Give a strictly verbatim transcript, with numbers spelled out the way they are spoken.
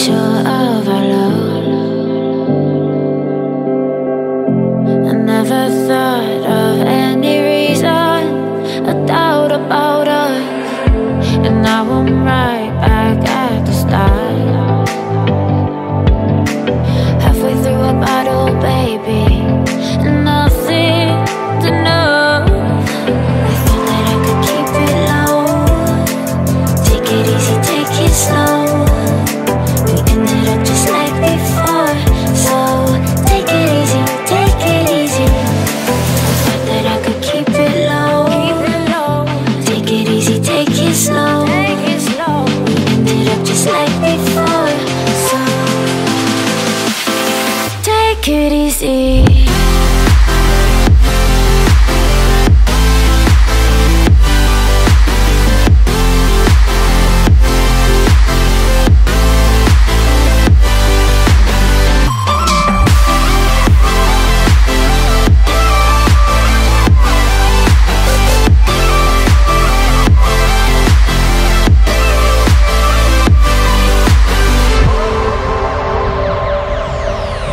sure of our love. I never thought of any reason, a doubt about us, and now I'm right back at the start. Halfway through a bottle, baby, and nothing to know. I thought that I could keep it low, take it easy, take it slow. We ended up just like before, so take it easy, take it easy. I thought that I could keep it low, take it easy, take it slow. We ended up just like before, so take it easy.